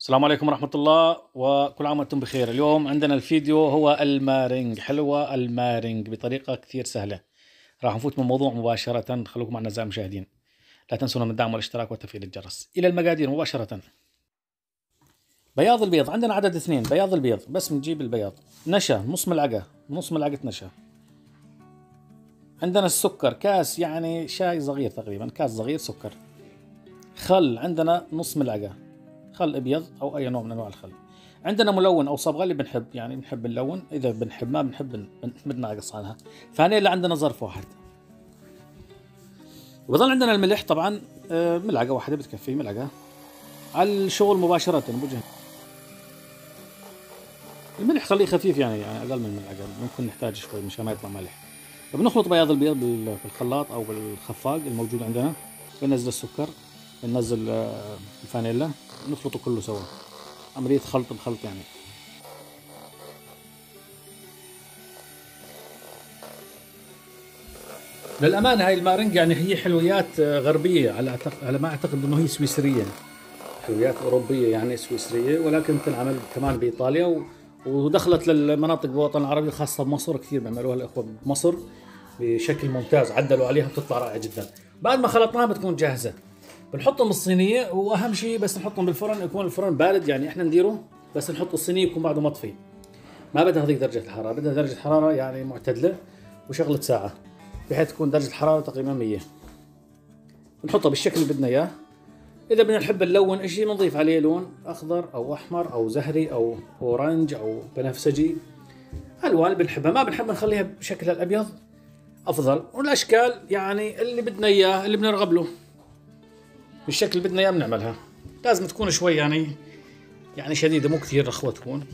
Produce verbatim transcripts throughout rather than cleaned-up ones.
السلام عليكم ورحمة الله وكل عام وانتم بخير. اليوم عندنا الفيديو هو المارينج. حلوة المارينج بطريقة كثير سهلة. راح نفوت من الموضوع مباشرة. خلوكم معنا أعزائي المشاهدين، لا تنسونا من الدعم والاشتراك وتفعيل الجرس. إلى المقادير مباشرة. بياض البيض عندنا عدد اثنين. بياض البيض بس بنجيب البياض. نشا نص ملعقة، نص ملعقة نشا. عندنا السكر كاس، يعني شاي صغير تقريبا، كاس صغير سكر. خل عندنا نص ملعقة، خل ابيض او اي نوع من انواع الخل. عندنا ملون او صبغه اللي بنحب، يعني بنحب نلون، اذا بنحب ما بنحب بدنا نقص عنها. فانيلا عندنا ظرف واحد. وبظل عندنا الملح طبعا ملعقه واحده بتكفي، ملعقه على الشغل مباشره بوجه. الملح خليه خفيف، يعني يعني اقل من ملعقه، ممكن نحتاج شوي مشان ما يطلع مالح. بنخلط بياض البيض بالخلاط او بالخفاق الموجود عندنا. بننزل السكر، بننزل الفانيلا، نخلطه كله سوا. عملية خلط بخلط يعني. للأمانة هاي المارنج يعني هي حلويات غربية، على على ما أعتقد إنه هي سويسرية، حلويات أوروبية يعني سويسرية، ولكن تنعمل كمان بإيطاليا و... ودخلت للمناطق بالوطن العربي، خاصة بمصر. كثير بيعملوها الأخوة بمصر بشكل ممتاز، عدلوا عليها بتطلع رائعة جدا. بعد ما خلطناها بتكون جاهزة. بنحطهم بالصينية، واهم شيء بس نحطهم بالفرن، يكون الفرن بارد، يعني احنا نديره بس نحط الصينية يكون بعده مطفي. ما بدها هذيك درجة الحرارة، بدها درجة حرارة يعني معتدلة وشغلة ساعة، بحيث تكون درجة الحرارة تقريبا مية. بنحطها بالشكل اللي بدنا اياه. إذا بدنا نحب نلون إشي بنضيف عليه لون أخضر أو أحمر أو زهري أو أورانج أو بنفسجي، ألوان بنحبها. ما بنحب نخليها بشكلها الأبيض أفضل، والأشكال يعني اللي بدنا إياه، اللي بنرغب له بالشكل اللي بدنا اياه بنعملها. لازم تكون شوي يعني يعني شديده، مو كثير رخوه تكون.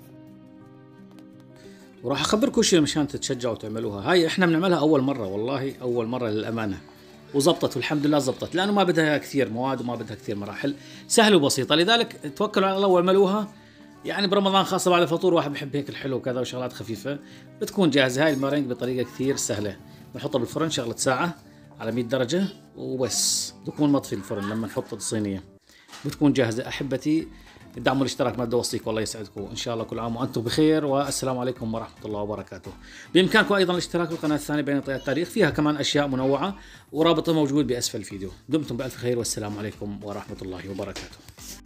وراح اخبركم شيء مشان تتشجعوا تعملوها. هاي احنا بنعملها اول مره، والله اول مره للامانه، وزبطت والحمد لله زبطت، لانه ما بدها كثير مواد وما بدها كثير مراحل، سهله وبسيطه. لذلك توكلوا على الله واعملوها. يعني برمضان خاصه بعد الفطور واحد بحب هيك الحلو وكذا وشغلات خفيفه، بتكون جاهزه. هاي المارينج بطريقه كثير سهله. بنحطها بالفرن شغله ساعه على مية درجة وبس، بكون مطفي الفرن لما نحط الصينية، بتكون جاهزة. أحبتي ادعموا الاشتراك، ما بدي أوصيكم. والله يسعدكم إن شاء الله. كل عام وأنتم بخير، والسلام عليكم ورحمة الله وبركاته. بإمكانكم أيضا الاشتراك في القناة الثانية بين طيات التاريخ، فيها كمان أشياء منوعة، ورابطها موجود بأسفل الفيديو. دمتم بألف خير، والسلام عليكم ورحمة الله وبركاته.